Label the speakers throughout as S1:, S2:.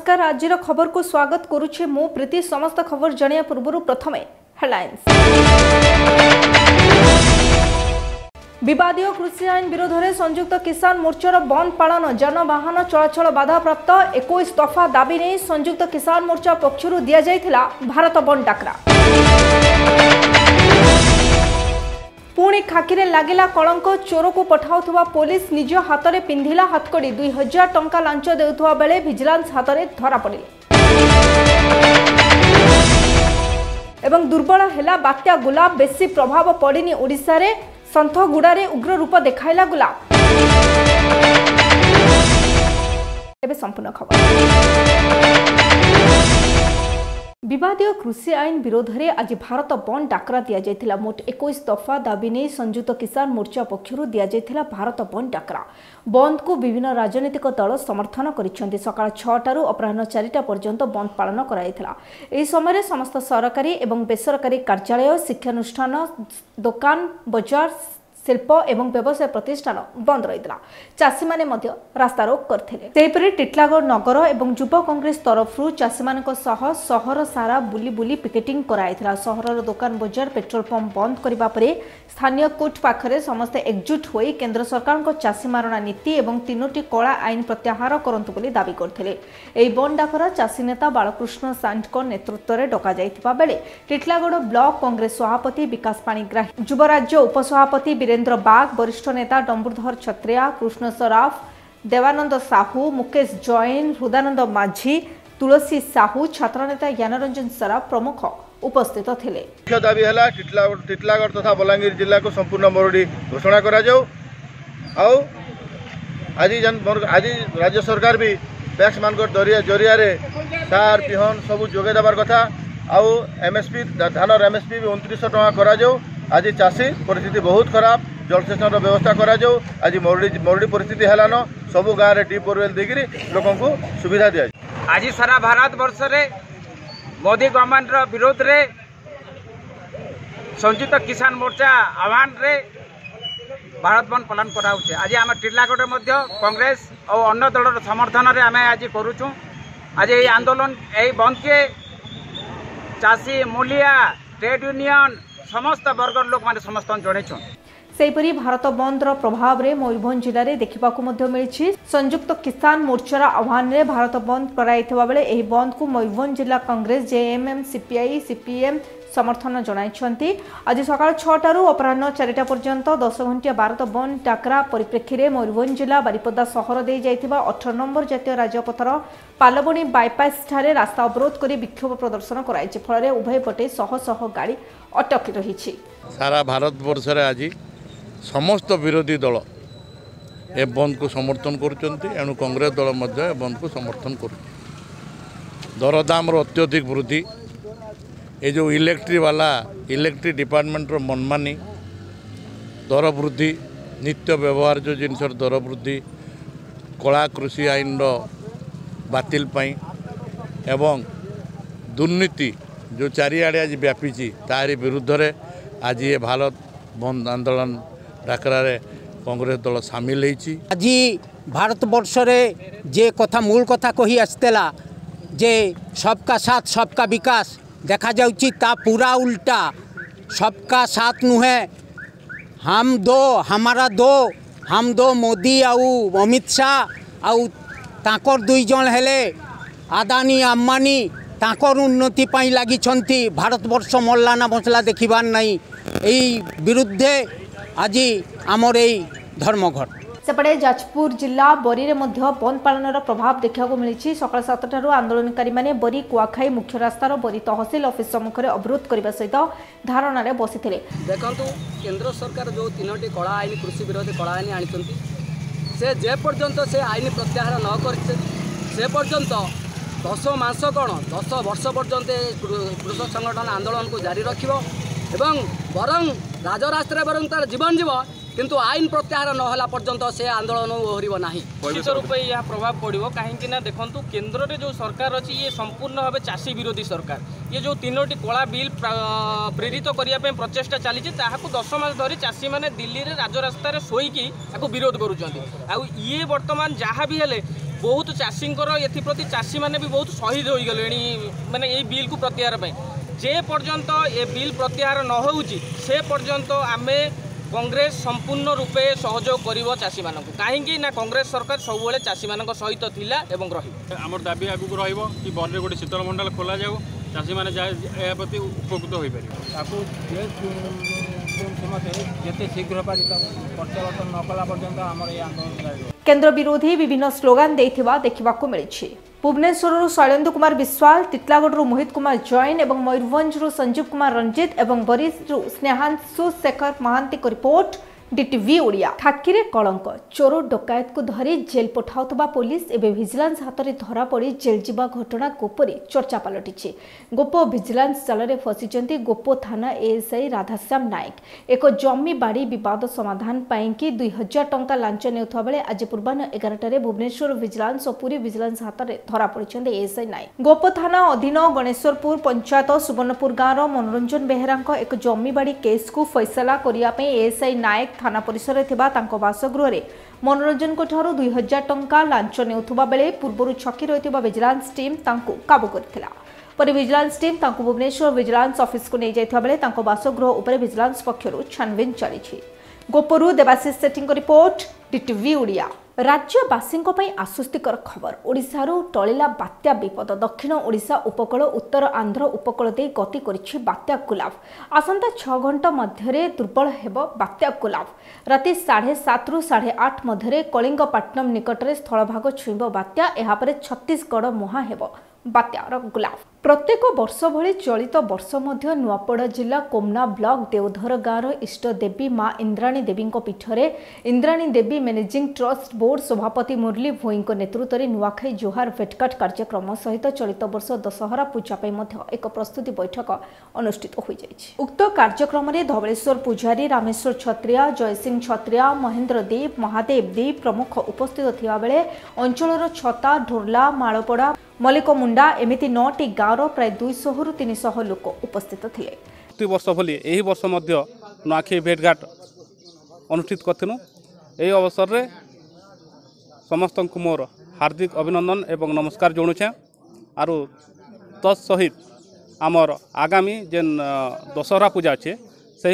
S1: नमस्कार। आज खबर को स्वागत करुछे मु प्रीति। समस्त खबर जणिया पूर्व प्रथमे हेडलाइंस। विवादीय कृषि आईन विरोध में संयुक्त किसान मोर्चार बंद पालन, जानवाहन चलाचल बाधाप्राप्त। 21 दफा दाबी नहीं संयुक्त किसान मोर्चा पक्षर दि जाइथिला भारत बंद डाकरा। पुणी खाकीरे लागिला कलंक, चोर को पठाउथुवा पुलिस निज हाथ में पिंधिला हाथकड़ी। 2000 टंका लांच देउथुवा बेले विजिलेंस हाथ में धरा पड़िले। एवं दुर्बल हैला बात्या गुलाब, बेसी प्रभाव पड़िनी ओडिशा रे। संथगुड़ारे उग्र रूप देखाइला गुलाब। एबे संपूर्ण खबर। विवादीय कृषि आईन विरोध में आज भारत बंद डाकरा दि जाइथिला। मोट 21 दफा दाबी नहीं संयुक्त किसान मोर्चा पक्षर दि जाइथिला भारत बंद डाकरा। बंद को विभिन्न राजनीतिक दल समर्थन करिसेंती। सकाळ 6टारू अपराह्न 4टा पर्यंत बंद पालन कराइथिला। एही समय समस्त सरकारी एवं बेसरकारी कार्यालय, शिक्षानुष्ठान, दुकान, बाजार, शिल्प एवं व्यवसाय प्रतिष्ठान बंद रही। चाषी माने मध्य रास्ता रोक करथिले। टिटलागढ़ नगर एवं युवा कांग्रेस तरफ चाषी मानक सह सहर सारा बुली बुली पिकेटिंग कराइथिला। सहरर दुकान, बाजार, पेट्रोल पंप बंद करिबा परे स्थानीय कोर्ट पाखरे समस्त एकजुट होई केंद्र सरकार को चाषी मारणा नीति एवं 3टी कला आईन प्रत्याहार करंतु बोली दाबी करथिले। एही बंद डाकरा चाषी नेता बालकृष्ण सांडको नेतृत्व में डका जाइथिबा बेले टिटलागढ़ ब्लॉक कांग्रेस सभापति विकास पाणिग्राही, युवराज्य उपसभापति वीरेंद्र बाग, वरिष्ठ नेता डम्बुधर छत्रिया, कृष्ण सराफ, देवानंद साहू, मुकेश जैन, हृदानंद माझी, तुलसी साहू, छात्रनेता ज्ञानरंजन सराफ प्रमुख उपस्थित थे।
S2: मुख्य दाबी है टिटलागढ़ तथा बलांगीर जिला को संपूर्ण मरुड़ी घोषणा करा जाऊ। आज राज्य सरकार भी पैक्स मान जरिया सार बिहन सब जोगे देवार कथा। आउ एमएसपी धानर एमएसपी भी 2900 टका करा जाऊ। आज चाषी परिस्थिति बहुत खराब, जलसेचन व्यवस्था करा जाऊ। आज मरुड़ी परिस्थिति हेलान, सबु गाँव में डीप बोरवेल देकर लोक सुविधा दि।
S3: आज सारा भारत वर्ष रे मोदी गवर्नमेंट विरोध रे संयुक्त किसान मोर्चा आह्वान रे भारत बंद पालन कराउछे। आज आम टिटलागढ़ मध्य कांग्रेस और अन्य दलर समर्थन रे आम आज करूँ। आज ये आंदोलन यही बंद के चाषी, मूलिया, ट्रेड यूनियन समस्त वर्गर लोक माने समस्त जणेछन।
S1: सेहीपरि भारत बंद प्रभाव में मयूरभंज जिले में देखा मिली। संयुक्त किसान मोर्चार आह्वान में भारत बंद कराइथिबा बेले एही बंद को मयूरभंज जिला कांग्रेस, जेएमएम, सीपीआई, सीपीएम समर्थन जणाइछन्ती। आज सकाळ 6टारू अपराह्न 4टा पर्यंत 10 घंटिया भारत बंद डाकरा परिप्रेक्षी में मयूरभंज जिला बारिपदा सहर दे जाइथिबा 18 नंबर जातीय राजपथर पालबणी बाईपास ठारे रास्ता अवरोध कर विक्षोभ प्रदर्शन कराइछि। फल उभय पटे शह शह गाड़ी अटकी रही।
S4: सारा भारत वर्ष आज समस्त विरोधी दल ए बंद को समर्थन करुँच। एणु कांग्रेस दल ए बंद को समर्थन कर। दरदाम अत्यधिक वृद्धि, ये जो इलेक्ट्रिक डिपार्टमेंट मनमानी, दर वृद्धि, नित्य व्यवहार जो जिनस दर वृद्धि, कला कृषि आईन बातिल पाई एवं दुर्नीति जो चारिआडे आज व्यापी तारी विरुद्ध रे आज ये भारत बंद आंदोलन डाकरा रे कांग्रेस दल सामिल होती।
S5: आज भारत वर्ष रे जे कथा मूल कथा कही आसतेला जे सबका साथ सबका विकास देखा जाउची ता पूरा उल्टा। सबका साथ नुहे हम दो हमारा दो, हम दो मोदी आउ अमित शाह आउ ताकर 2 जन हेले आदानी अम्बानी ताकर उन्नति पाई लगी। भारत वर्ष मरला ना बचला देखिबार नहीं। यही विरुद्धे आज आमर यही धर्मघट।
S1: सेपटे जाजपुर जिला बरी में बंद पालन प्रभाव देखा मिली। सकाळ 7टारू आंदोलनकारी माने बरी कुआखाई मुख्य रास्तार बरी तहसिल ऑफिस सम्मुखें अवरोध करने सहित धारणा रे बसी थे।
S6: देखु केंद्र सरकार जो 3टी कला आईन कृषि विरोधी कला आईन आनी से जे पर्यंत से आईन प्रत्याहार न कर से पर्यंत 10 मास कौन 10 वर्ष पर्यंत कृषक संगठन आंदोलन को जारी रखिबो एवं बरं राजरास्ता बरं तार जीवन जीव किंतु आईन प्रत्याहार नहला पर्यंत से आंदोलन ओहरिब नाही।
S7: निश्चित रूप यह प्रभाव पड़ो कहीं देखु केन्द्र में जो सरकार अच्छी ये संपूर्ण भाव चाषी विरोधी सरकार। ये जो 3टी कला बिल प्रेरित करने प्रचेषा चली 10 मास धरी चाषी मैंने दिल्ली में राजरास्तार शोईकी विरोध करुँच। ये बर्तमान जहाँ भी हेले बहुत चाषी एप्रति चाषी मैंने भी बहुत शहीद हो गले माने ये बिल को प्रत्याहार जे पर्यंत ये बिल प्रत्याहार न होउची से पर्यंत आमे कांग्रेस संपूर्ण रूपे सहयोग कर चाषी मान कहीं ना कांग्रेस सरकार सब चाषी मान सहित थिला एवं रही
S8: आमर दाबी आगू रही कि बन गोटे शीतल भंडार खोल जाऊ चाषी मैंने प्रति उपकृत हो
S5: जिते शीघ्र प्रत्यावर्तन न कला पर्यंत आम आंदोलन
S1: केंद्र विरोधी विभिन्न स्लोगान देथिबा देखिबाकू मिलिछि। भुवनेश्वर शैलेन्द्र कुमार विश्वाल, तितलागढ़ मोहित कुमार जैन और मयूरभंज संजीव कुमार रंजित और बरिश स्नेहांशु शेखर महांती को रिपोर्ट डीटीवी ओडिया। खाकीरे कलंक चोर डकायत को धरी जेल पठाउतबा पुलिस एवं विजिलेंस हाथ में धरा पड़ी जेल जीवा घटना गोपरी चर्चा पलटि। गोप विजिलेंस जाल फसी गोप थाना एएसआई राधाश्याम नायक एक जमी बाड़ी बद समाधान कि 2000 टंका लांच नेउथबा बेले आज पूर्वाह्न 11टारे भुवनेश्वर विजिलेंस और पुरी विजिलेंस हाथ में धरा पड़ी एएसआई नायक। गोप थाना अधीन गणेशपुर पंचायत सुवर्णपुर गाँव मनोरंजन बेहेरा एक जमी बाड़ी केस को फैसला करने एएसआई नायक थाना परिसर में बासगृह मनोरंजन को 2000 टंका लांच नेउथबा बेले पूर्व छकी रही विजिलेंस टीम काबू करथिला। पर vigilance team Bhubaneswar vigilance office को नहीं जाइथिबा बेले बासगृह उपर विजिलेंस पक्षरु छानबीन चली। गोपरू देवाशीष सेठी रिपोर्ट डीटीवी ओडिया। राज्यवासी आश्वस्तिकर खबर ओडिशारू टळिला बात्या विपद। दक्षिण ओडिशा उपकूल उत्तर आंध्र उपकूल दे गति करिछि बात्या गुलाब। आसंता 6 घंटा मध्य दुर्बल हेबो बात्या गुलाब। राति 7:30 रु 8:30 मध्य कलिंगपट्टनम निकटरे स्थलभाग छुईब बात्या। एहापरे छत्तीसगढ़ मुहां हेबो बात्यार गुलाब। प्रत्येक वर्ष भली चलित वर्ष मध्य नुआपड़ा जिला कोमना ब्लॉक देवधर गाँव इष्ट देवी माँ इंद्राणी देवी पीठरे Indrani Devi managing trust board सभापति मुरली भोई नेतृत्व में नुआखाई जोहार भेटघाट कार्यक्रम सहित चलित वर्ष दशहरा पूजा एक प्रस्तुति बैठक अनुष्ठित हो जाइछि। उक्त कार्यक्रम में धवलेश्वर पुजारी, रामेश्वर छत्रिया, जयसिंह छत्रिया, महेंद्र देव, महादेव देव प्रमुख उपस्थित थिबा बेले अंचलर छता, ढोरला, मालपड़ा, मलिकमुंडा एमिति 9टी गाँव प्राय 200 रु 300 लोक उपस्थित थे।
S8: प्रति वर्ष भली यही वर्ष मध्य नुआखाई भेटघाट अनुष्ठित करूँ। यही अवसर में समस्त मोर हार्दिक अभिनंदन एवं नमस्कार जनाऊे। आरु तत्सहित आमर आगामी जेन दशहरा पूजा अच्छे से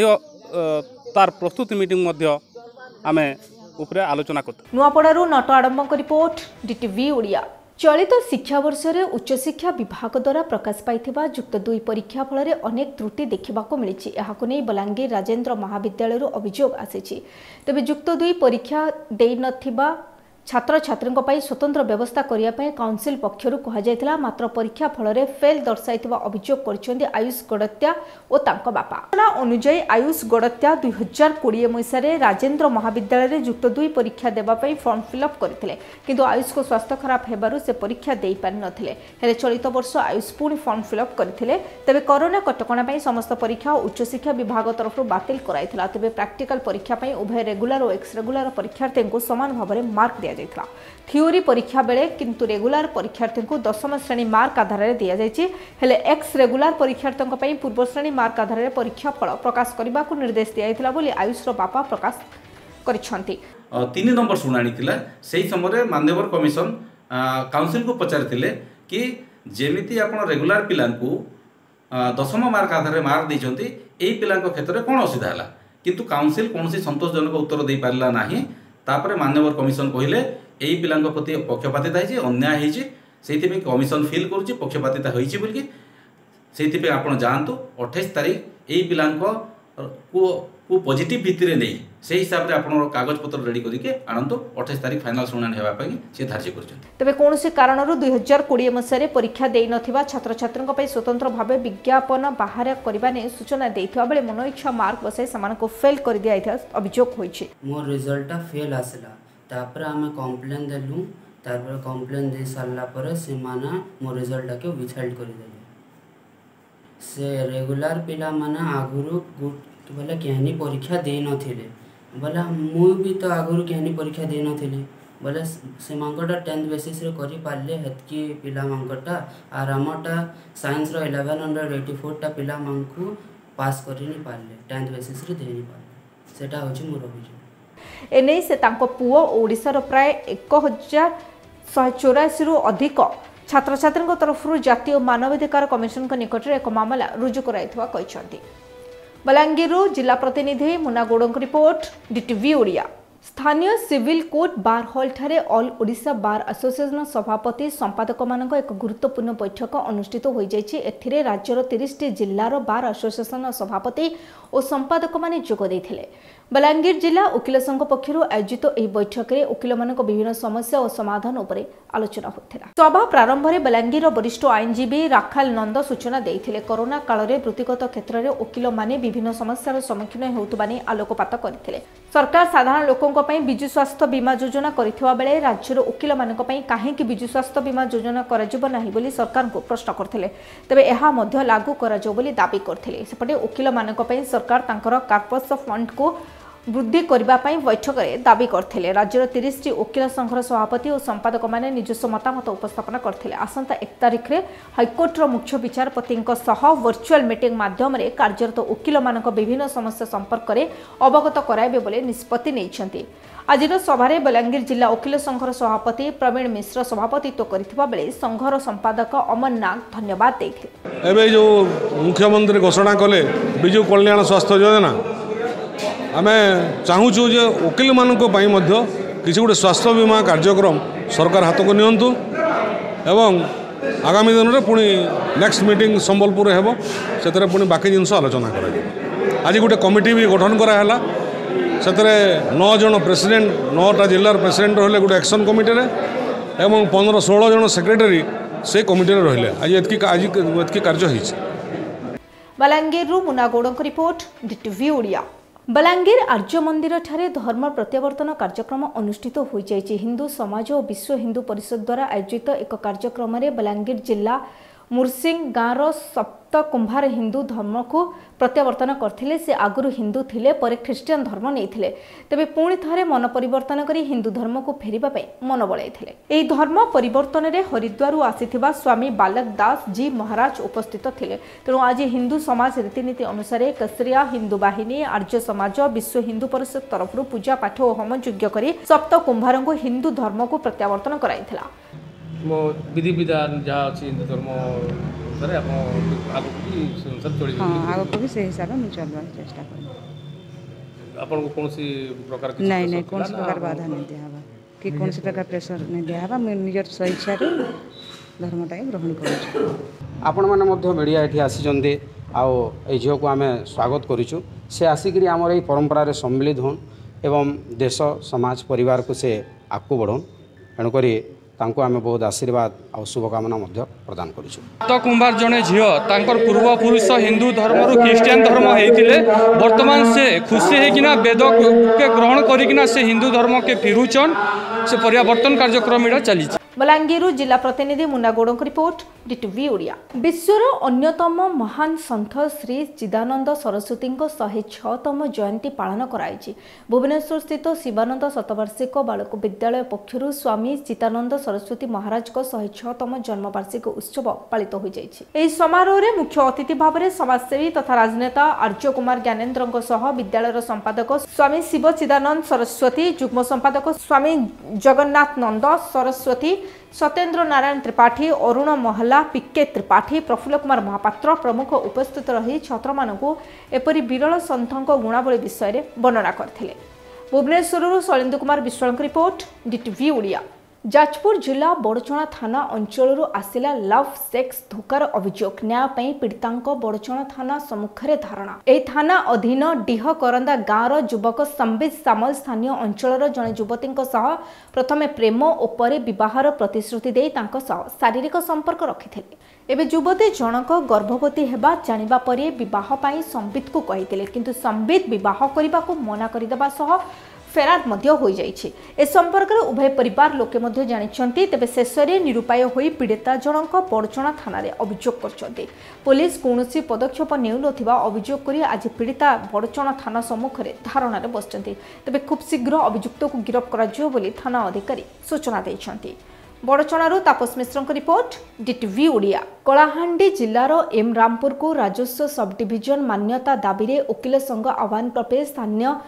S8: तार प्रस्तुति मीटिंग आम उपरे आलोचना कर।
S1: नुआपड़ारू नट आडम्बक रिपोर्ट डीटीवी ओडिया। चलित शिक्षा वर्ष में उच्चशिक्षा विभाग द्वारा प्रकाश पाइथिबा युक्त 2 परीक्षा फल में अनेक त्रुटि देखा मिली। यहाक नहीं बलांगीर राजेन्द्र महाविद्यालय अभियोग आसी। तेज युक्त 2 परीक्षा दे नथिबा छात्र छात्री स्वतंत्र व्यवस्था करने काउंसिल पक्षर कहुला। मात्र परीक्षा फल में फेल दर्शाई अभियोग कर आयुष गड़त्या और तांको बापा। अनुजाई आयुष गड़त्या 2020 मसीह राजेन्द्र महाविद्यालय युक्त 2 परीक्षा देवाई फॉर्म फिलअप करते किंतु आयुष को स्वास्थ्य खराब होबारु से परीक्षा दे पारि नथिले। हेले चलित वर्ष आयुष पुणी फॉर्म फिलअप करते तेज कोरोना कटकणा समस्त परीक्षा उच्चशिक्षा विभाग तरफ बातिल कराइथिला। तेज प्रैक्टिकल परीक्षा उभय रेगुलर और एक्स रेगुलर परीक्षार्थी को समान भाव में मार्क दिया थियोरी परीक्षा बेले किंतु रेगुलर परीक्षार्थी को 10वीं श्रेणी मार्क आधार में दि जाए। एक्स रेगुलर परीक्षार्थी पूर्व श्रेणी मार्क आधार में परीक्षा फल प्रकाश करने को निर्देश दिया आयुष बापा प्रकाश कर
S9: 3 नंबर शुणाणी से समय माननीय कमिशन काउंसिल को पचारि कि जेमिति आपण रेगुलर पिला 10मा मार्क आधार में मार्क देते यही पिला क्षेत्र में कौन असुविधा है किंतु काउंसिल कौन संतोषजनक उत्तर दे पारा ना। तापर माननीय कमिशन कहले यही पिला प्रति पक्षपातिता है अन्याय है कमिशन फिल करुच्ची पक्षपातिता होती बोलिकी से आप जातु 28 तारीख यही पिला को पॉजिटिव भित्ति नहीं से हिसाब से आप कागज पत्र रेडी करके आणतु 28 तारीख फाइनाल शुणाणी होगापी से धार्य कर।
S1: तेज कौन कारण 2020 मसीह परीक्षा दे नथिबा छात्र छात्री स्वतंत्र भाव विज्ञापन बाहर करने सूचना देता बेले मनोइच्छा मार्क बसाई से फेल कर दिया अभियोग होइछि।
S10: मोर रिजल्ट फेल आसला तापर आम कंप्लेन देलु तापर कंप्लेन दे सारला पर से माना मोर रिजल्ट के विथहोल्ड कर देले। से रेगुलर पिला माना आगुरु बोले केहनी परीक्षा दे नथिले बोले मु भी तो आगुरु केहनी परीक्षा दे नथिले बोले से मांकटा 10th बेसिस रे करि पारले हेतकी पिला मांकटा आर हमटा साइंस रो 1184 टा पिला मांकु पास करि नि पारले 10th बेसिस रे देनि पारले सेटा होछि मोर अभियोग।
S1: एने से तांको पुओ ओडिसा रो प्राय 1000 184 अधिक छात्र छात्री तरफ जातीय मानवाधिकार कमिशन निकट में एक मामला रुजु कर बलांगीर जिला प्रतिनिधि मुन्ना गौड़ रिपोर्ट डीटीवी ओडिया। स्थानीय सिविल कोर्ट बार हॉल ठारे ऑल ओडिशा बार एसोसिएशन सभापति संपादक मान एक गुरुत्वपूर्ण बैठक अनुष्ठित हो जाइछि। एथिरे राज्यर 30 जिल्लार बार एसोसिएशन सभापति और संपादक माने जोग देथिले। बलांगीर जिला वकिल संघ पक्षर आयोजित यह बैठक में वकिल मान विभिन्न समस्या और समाधान उपर आलोचना होता। सभा प्रारंभ में बलांगीर वरिष्ठ आईनजीवी राखाल नंद सूचना देते कोरोना काल में वृत्तिगत क्षेत्र में वकिल माने विभिन्न समस्यार सम्मुखीन होता आलोकपात करते। सरकार साधारण लोकों विजु स्वास्थ्य बीमा योजना करथिबा बेले राज्यर वकिल मानक कहीं विजु स्वास्थ्य बीमा योजना कराजिबो नाही बोली सरकार को प्रश्न करथिले। तबे एहा मध्य लागू कराजो बोली दाबी करथिले। सेपटे वकिल मानक सरकार तांकर कार्पस फंड को वृद्धि करने बैठक में दाबी करते। राज्यर 30 वकिल संघर सभापति और संपादक माने निजस्व मतामत उपस्थापन करते। आसंता 1 तारिख में हाइकोर्टर मुख्य विचारपति वर्चुअल मीटिंग माध्यम कार्यरत वकिल मानक विभिन्न समस्या संपर्क में अवगत कराइबे बोले निष्पत्ति नेइछन्ति। आज सभारे बलांगीर जिला वकिल संघर सभापति प्रवीण मिश्र सभापतित्व करथिबा बेले संघर संपादक अमन नाग धन्यवाद देथिले।
S11: एबे जो मुख्यमंत्री घोषणा कले बिजु कल्याण स्वास्थ्य योजना आम चाहूँ जे वकिल मानक किसी गोटे स्वास्थ्य बीमा कार्यक्रम सरकार हाथ को नियंतु एवं आगामी दिन में पुणी नेक्स्ट मीटिंग संबलपुर हेबो से पुणी बाकी जिनस आलोचना कर। आज गोटे कमिटी भी गठन कराला से 9 जन प्रेसिडेंट 9टा जिलार प्रेसिडेंट रहिले गोटे एक्शन कमिटी एवं 15-16 जन सेक्रेटरी से कमिटी रहिले। आज एतकी कार्य होइछ।
S1: Balangir Munna Gaur report DTV Odia. बलांगीर आर्य मंदिर ठारे धर्म प्रत्यावर्तन कार्यक्रम अनुष्ठित हो जाइछि। हिंदू समाज और विश्व हिंदू परिषद द्वारा आयोजित एक कार्यक्रम में बलांगीर जिला मुरसिंग गाँवर सप्त कुंभार हिंदू धर्म को प्रत्यावर्तन करथिले। से आगुरु हिंदू थिले पर ख्रीस्टियन धर्म नेइथिले। तेबे पुणी थारे मन परिवर्तन करी हिंदू धर्म को फेरिबा पे मन बळाइथिले। एही धर्म परिवर्तन रे हरिद्वारु आसीथिबा स्वामी बालक दास जी महाराज उपस्थित थिले। तेणु आज हिंदू समाज रीतिनीति अनुसार कसरिया हिंदू बाहिनी आर्य समाज विश्व हिंदू परिषद तरफ पूजा पाठ और होम यज्ञ करी सप्त कुंभार को हिंदू धर्म को प्रत्यावर्तन कराइथिला।
S12: मो विधि विधान जहाँ अच्छी हिंदू धर्म आगे भी से हिसाब में चलवा चेष्टा कर।
S7: आपन को कौन सी प्रकार की
S12: नहीं कौन सी प्रकार बाधा नहीं दिया कि कौन सी प्रकार प्रेशर नहीं दिया मैं निजर स्वेच्छा धर्मटा ग्रहण कर।
S6: आपण मैंने मीडिया ये आसी झील को आम स्वागत करूँ। से आसिक आमर ये परंपरार सम्मिलित होन एवं देश समाज परिवार को से आगू बढ़न। तेणुक तांको आमे बहुत आशीर्वाद और शुभकामना प्रदान करूँ।
S13: तो कुंभार जड़े झील पूर्वपुरुष हिंदू धर्म रु ख्रीस्टियन धर्म होते बर्तमान से खुशी होकिना वेद के ग्रहण करकिना से हिंदू धर्म के फिरुचन से परिवर्तन कार्यक्रम चली।
S1: बलांगीर जिला प्रतिनिधि मुन्ना गौड़ रिपोर्ट डीटीवी ओडिया। विश्वर अन्यतम महान सन्थ श्री चिदानंद सरस्वती 106तम जयंती पालन कराई। भुवनेश्वर स्थित शिवानंद शतवार्षिक बालक विद्यालय पक्षर स्वामी चिदानंद सरस्वती महाराज 106तम जन्मवार्षिक उत्सव पालित हो जाइए। समारोह में मुख्य अतिथि भाव में समाजसेवी तथा राजनेता आर्य कुमार ज्ञानेन्द्र सह विद्यालय संपादक स्वामी शिव चिदानंद सरस्वती, जुग्म संपादक स्वामी जगन्नाथ नंद सरस्वती, सत्येन्द्र नारायण त्रिपाठी, अरुण महला, पिके त्रिपाठी, प्रफुल्ल कुमार महापात्र प्रमुख उपस्थित रही छात्र मानकु एपरि विरल सन्थक गुणावली विषय में वर्णना करथिले। Bhubaneswar Shailendra Kumar Biswal report DTV Odia. जाजपुर जिला बड़चणा थाना अंचल आसिला लव सेक्स धोकार अभियोग। न्याय पीड़िता बड़चणा थाना सम्मुखें धारणा। यह थाना अधीन डीह करंदा गाँवर युवक संबित सामल स्थानीय अंचल जड़े युवती प्रथम प्रेम और बहार प्रतिश्रुति दे शारीरिक संपर्क रखी। एवं युवती जनक गर्भवती होगा जाना पर बह संबित को कही किंतु संबित बह करने को मना करदेवा फेरार हो जाइए। ए संपर्क में उभय परिवार लोके जानी। तेबे शेष में निरुपाय हो पीड़िता जनक बड़चणा थाना अभियोग कर पुलिस कौन पदक्षेप नेउनथिबा अभियोग कर आज पीड़िता बड़चणा थाना सम्मुखें धारणा बसचंती। तेबे खूब शीघ्र अभियुक्त को गिरफ्त कराजियो बोली थाना अधिकारी सूचना देइछंती। बड़चणारू तापस मिश्र रिपोर्ट डीटीवी ओडिया। कलाहांडी जिलार एम रामपुर को राजस्व सब डिविजन मान्यता दाबी वकिल संघ आह्वान करते स्थानीय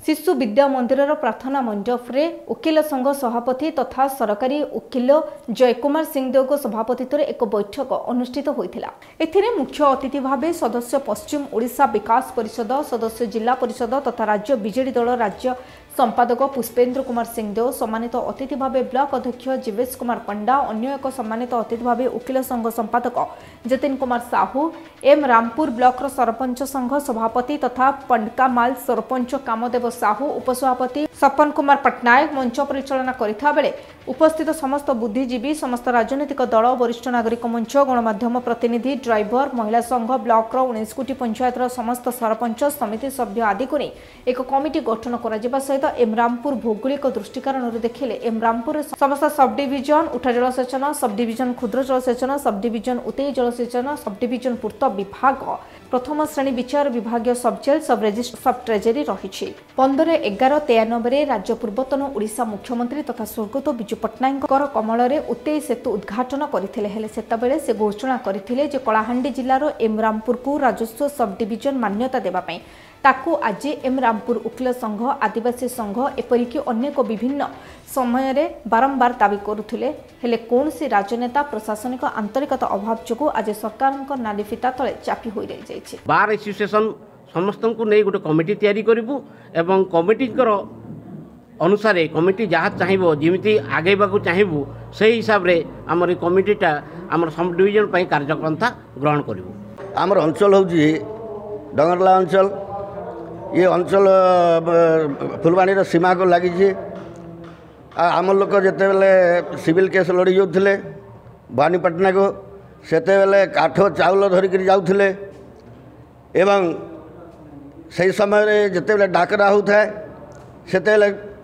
S1: शिशु विद्या मंदिर प्रार्थना मंडप रे वकिल संघ सभापति तथा सरकारी वकिल जयकुमार सिंहदेव सभापतित्व एक बैठक अनुष्ठित होता। एथिरे मुख्य अतिथि भाव सदस्य पश्चिम ओडिशा विकास परिषद सदस्य जिला परिषद तथा राज्य बीजेडी दल राज्य संपादक पुष्पेन्द्र कुमार सिंहदेव, सम्मानित अतिथि भाव ब्लॉक अध्यक्ष जीवेश कुमार पंडा, अन्य एक सम्मानित अतिथि भाव वकिल संघ संपादक जतिन कुमार साहू, एम रामपुर ब्लॉक सरपंच संघ सभापति तथा पंडकामाल सरपंच कामदेव साहू, उपसभापति सपन कुमार पट्टनायक मंच परिचालना करिथा बेले उपस्थित समस्त बुद्धिजीवी, समस्त राजनीतिक दल, वरिष्ठ नागरिक मंच, गणमाध्यम प्रतिनिधि, ड्राइवर, महिला संघ, ब्लॉक 19 कोटी पंचायत समस्त सरपंच समिति सभ्य आदि को एक कमिटी गठन करा सहित एमरामपुर भौगोलिक दृष्टिकोण देखिले एमरामपुर समस्त सब डिविजन उठा जलसेचन, सब डिविजन क्षुद्र जलसेचन, sub division Utai जलसेचन, sub division पूर्त विभाग, प्रथम श्रेणी विचार विभाग, सब जेल, सब रेजिस्ट्रार, सब ट्रेजरी रही। 15/11/93 राज्य पूर्वतन ओडिशा मुख्यमंत्री तथा स्वर्गत बिजू पट्टनायक कमल में उतई सेतु उद्घाटन करते से घोषणा करते कलाहांडी जिलार एमरामपुर को राजस्व सब डिविजन मान्यता देवाई ताकू आज एमरामपुर वकिल संघ, आदिवासी संघ एपरिक अनेक विभिन्न समय बारंबार दावी करुले हेले कौन सी राजनेता प्रशासनिक आंतरिकता अभाव जो आज सरकार नालीफिता तले चापी हो रही।
S14: बार एसोसिएशन समस्त को नहीं गोटे कमिटी तैयारी करूँ एवं कमिटी अनुसार कमिटी जहाँ चाहिए जमी आगेबा चाहिए से हिसाब से आम कमिटीटा आम सब डिविजन पर कार्यपंथा ग्रहण करूँ।
S15: आमर अंचल हूँ डंगरला अंचल, ये अंचल फुलवाणी सीमा को लगी। आम लोक जिते बेले सिविल केस लड़ी जाते भवानीपाटना को सेते बेले काठ चाउल धरिक जाऊे एवं से समय जिते डाकरा होता है सेते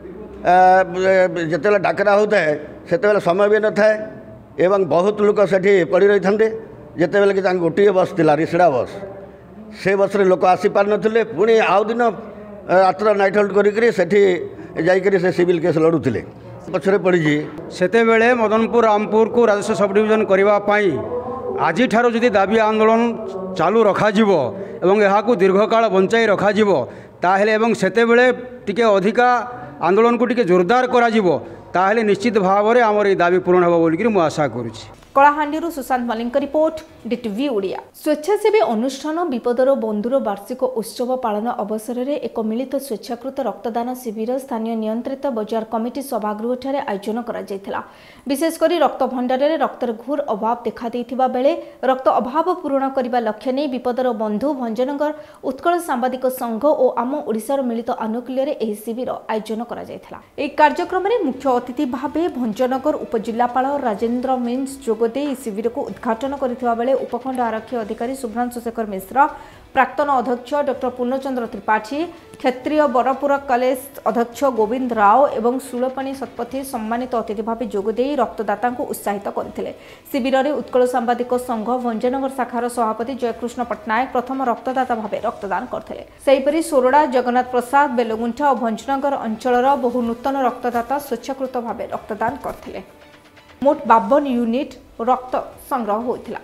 S15: जिते डाकरा होता है सेते समय भी न थाए एवं बहुत लोक से पड़ रही था जिते बेले कि गोटे बस थी रिसड़ा बस से बस रे लोक आसी पार नथिले पुणी आउ दिन रात्र नाइट होल्ड करी से सिविल केस लड़ुले पछरे पड़ी
S16: सेते बेले मदनपुर रामपुर को राजस्व सब डिविजन करने आज जदि दाबी आंदोलन चालू रखाजिबो एवं यहाकू दीर्घकाल बंचाई रखाजिबो ताहेले एवं सेते बेले टिके अधिका आंदोलन को टिके जोरदार कराजिबो ताहेले निश्चित भाव में आमर ये दाबी पूरण होबो बोलिक मु आशा करुछि।
S1: Kalahandi Sushant Mallick report DTV Odia. स्वेच्छासेवी अनुष्ठान विपदर बंधुर वार्षिक उत्सव पालन अवसर में एक मिलित स्वेच्छाकृत रक्तदान शिविर स्थानीय नियंत्रित बजार कमिटी सभागृह आयोजन करा। विशेषकर रक्त भंडार में रक्तर घोर अभाव देखा बेले रक्त अभाव पूरण करने लक्ष्य नहीं विपदर बंधु भंजनगर उत्कल सांबादिक संघ और आम ओडिशार मिलित आनुकूल्य यह शिविर आयोजन करा। कार्यक्रम में मुख्य अतिथि भाव भंजनगर उपजिलापाल राजेन्द्र मीन्स जोगदे शिविर को उद्घाटन करथिबा बेले उपखंड आरक्षी अधिकारी शुभ्रांशु शेखर मिश्र, प्राक्तन अध्यक्ष डॉक्टर पूर्णचंद्र त्रिपाठी, क्षेत्रीय बरपुर कॉलेज अध्यक्ष गोविंद राव एवं सुलपाणी शतपथी सम्मानित अतिथि भाव जोगदे रक्तदाता को उत्साहित करथिले। शिविर में उत्कल सांबादिक संघ भंजनगर शाखार सभापति जयकृष्ण पट्टनायक प्रथम रक्तदाता भाव रक्तदान करथिले। सेहिपरि सोरडा जगन्नाथ प्रसाद बेलगुंठा और भंजनगर अंचलर बहु नूतन रक्तदाता स्वेच्छाकृत भाव रक्तदान करथिले। मोट 52 यूनिट रक्त संग्रह होता।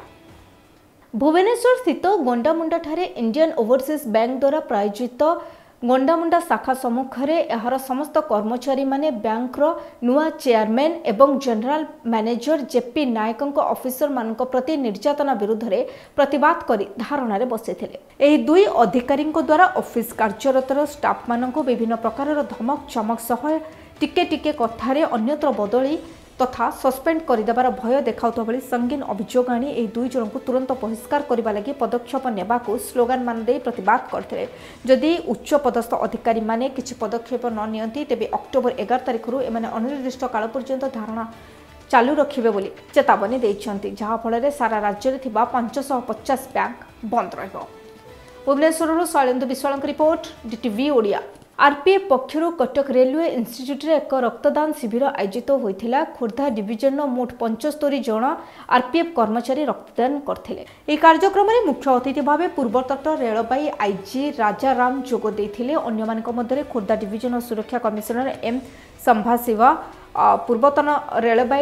S1: भुवनेश्वर स्थित गोंडामुंडा ठारे इंडियन ओवरसीज बैंक द्वारा प्रायोजित गोंडामुंडा शाखा सम्मुख में यार समस्त कर्मचारी माने बैंक नुआ चेयरमैन एवं general manager JP Nayak officer मान प्रति निर्यातना विरुद्ध में प्रतिवाद कर धारणा बसैथिले। एही दुई अधिकारी द्वारा ऑफिस कार्यरत स्टाफ मान विभिन्न प्रकार धमक चमक सह टिके टिके कथारे अन्यत्र बदली तथा सस्पेंड करदेवार भय देखाउता बेले संगीन अभियोग आनी एही दुई जन को तुरंत बहिष्कार करने लगी पदक्षेप नेबाकू स्लोगान मान दे प्रतिवाद करते। जदि उच्च पदस्थ अधिकारी माने किछि पदक्षेप न नियंती तेबे अक्टोबर 11 तारिख रु एमाने अनिर्दिष्ट काल पर्यंत धारणा चालू रखिबे बोली चेतावनी दैछन्ति, जहा फल सारा राज्य में 550 बैंक बंद रहिबो। Bhubaneswar Shailendra Biswal report DTV Odia. RPF पक्षर कटक रेलवे इन्स्टिट्यूट एक रक्तदान शिविर आयोजित होता। खोर्धा डिविजन मोट 75 जन आरपीएफ कर्मचारी रक्तदान करथिले। यह कार्यक्रम में मुख्य अतिथि भाव पूर्वतट रेलबाई आईजी राजाराम जोग देथिले। अन्य मानक मध्य खोर्धा डिविजन सुरक्षा कमिशनर एम संभाशिवा, पूर्वतन railway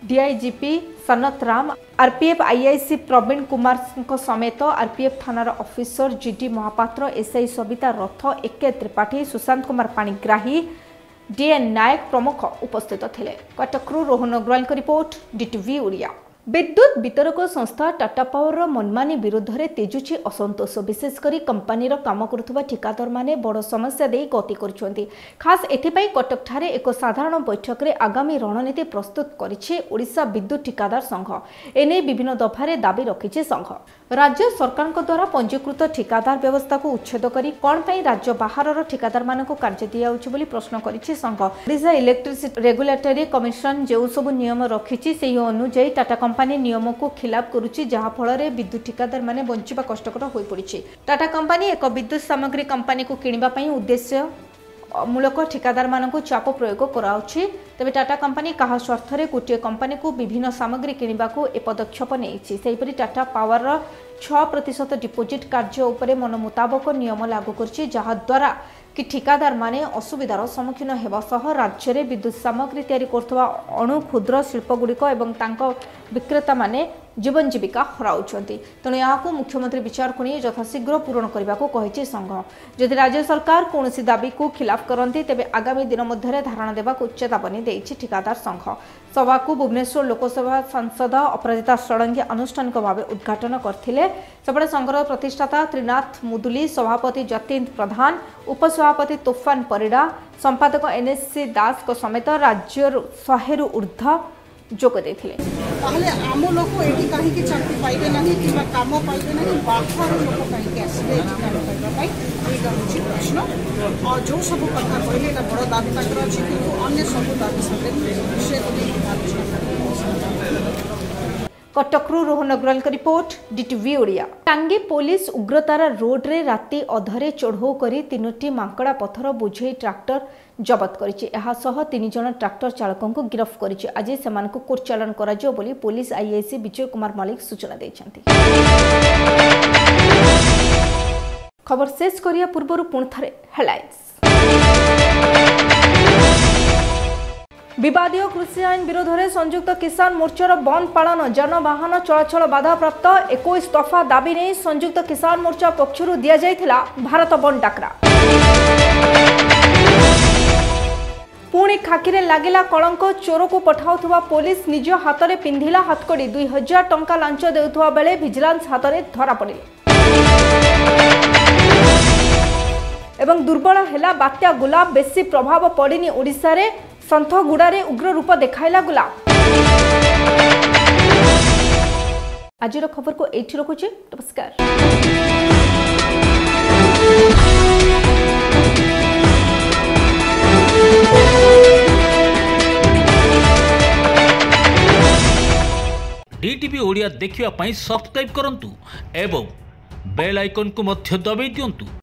S1: DIGP Sanat Ram, RPF IIC Praveen Kumar समेत आरपीएफ थानार officer GD Mohapatra, SI Savita Rath, AK Tripathi, Sushant Kumar Panigrahi, DN Nayak प्रमुख उपस्थित थिले। कटकरू रोहन अग्रवाल की रिपोर्ट, डीटीवी ओडिया। विद्युत वितरक संस्था टाटा पावर मनमानी विरोध में तेजुची असंतोष, विशेषकर कंपानीर काम करुवा ठिकादार माने बड़ समस्या दे गति कर खास एथिपाई कटक ठारे एक साधारण बैठक में आगामी रणनीति प्रस्तुत करिछि ओडिशा विद्युत ठिकादार संघ। एने विभिन्न दफारे दाबी रखिछि संघ। राज्य सरकार द्वारा पंजीकृत ठिकादार व्यवस्था को उच्छेद करी कौन पई राज्य बाहर ठिकादार मानक कार्य दियाउछि बोली प्रश्न करिछि संघ। ओडिशा इलेक्ट्रिसिटी रेगुलेटरी कमिशन जो सब नियम रखिछि सेही अनुसार टाटा कंपानी नियम को खिलाफ करुछि, जहा फल विद्युत ठिकादार माने बंचिबा कष्टकर होई पड़िछि। टाटा कंपानी एक विद्युत सामग्री कंपानी को किनिबा पई उद्देश्य मूलक ठिकादार मानक चाप प्रयोग कराउछि। तेबे टाटा कंपानी कहा स्वार्थ रे गोटे कंपानी को विभिन्न सामग्री किनिबा को ए पदक्षेप नेइछि। सेहिपरि टाटा पावर 6% डिपोजिट कार्य उपरे मन मुताबक नियम लागू करछि, जहा द्वारा कि ठिकादार माने असुविधार सम्मुखीन हेबा सह राज्य में विद्युत सामग्री तैयारी करथवा अणु क्षुद्र शिल्पगुड़िक एवं तांको विक्रेता माने जीवन जीविका हराउछंती। तेणु यहाँ मुख्यमंत्री विचार को यथाशीघ्र पूरण करने को कही संघ। जदि राज्य सरकार कौन दाबी को खिलाफ करती तेबे आगामी दिन मध्य धारणा देवा चेतावनी देछि ठिकादार संघ। सभा को भुवनेश्वर लोकसभा सांसद अपराजिता षडंगी आनुष्ठानिक भाव उद्घाटन करथिले। सेपटे संघर प्रतिष्ठाता त्रिनाथ मुदुली, सभापति जतीन प्रधान, उपसभापति तूफान परिड़ा, संपादक एनएससी दास को समेत राज्य 100 रु ऊर्ध्व जोग देथिले।
S17: ताहले आम लोक एठी काहे कि चाकरी पाइबे नाही किबा काम पाइबे नाही, बाहर लोक काहे कि आसीबे एठी काम पाइबा पाई एटा होछि प्रश्न। और जो सब कथा कहले एटा बड़ दाबी ताकर अछि, किंतु अन्य सब दाबी सबै विषय को
S1: कटकरू रोहन अग्रवाल की रिपोर्ट, डीटीवी ओडिया। टांगी पुलिस उग्रतारा रोड रे राति अधरे चढ़ऊ करी 3टी मांकड़ा पत्थर बोझे ट्रैक्टर जबत करिछि। एहा सह 3 जन ट्रैक्टर चालकों को गिरफ्त करिछि। आज सेमानकु कोर्ट चालान कराजियो बोली पुलिस आईआईसी विजय कुमार मलिक सूचना दैछन्ति। खबर शेष करिया पूर्वरु पुण थरे हेडलाइंस। विवादीय कृषि आईन विरोध में संयुक्त किसान मोर्चार बंद पालन, जनवाहन चलाचल बाधा प्राप्त। 21 दफा दाबी नहीं संयुक्त किसान मोर्चा पक्षर दि जाइथिला भारत बंद डाकरा। पुणी खाकी लगिला कलंक, चोर को पठाउथुवा पुलिस निज हाथ में पिंधिला हाथकड़ी। 2000 टंका लांच देउथुवा बेले विजिलेंस हाथ में धरा पड़िले। एवं दुर्बल हैला बात्या गुलाब, बेसी प्रभाव पड़िनी ओडिशा रे। सन्थगुड़ारे उग्र रूप देखाइला गुलाब। आजिर खबर को एठी रखुचे। नमस्कार।
S18: डीटीवी ओडिया देखिवा पई सब्सक्राइब करंतु एवं बेल आइकन को मध्य दबाई दियंतु।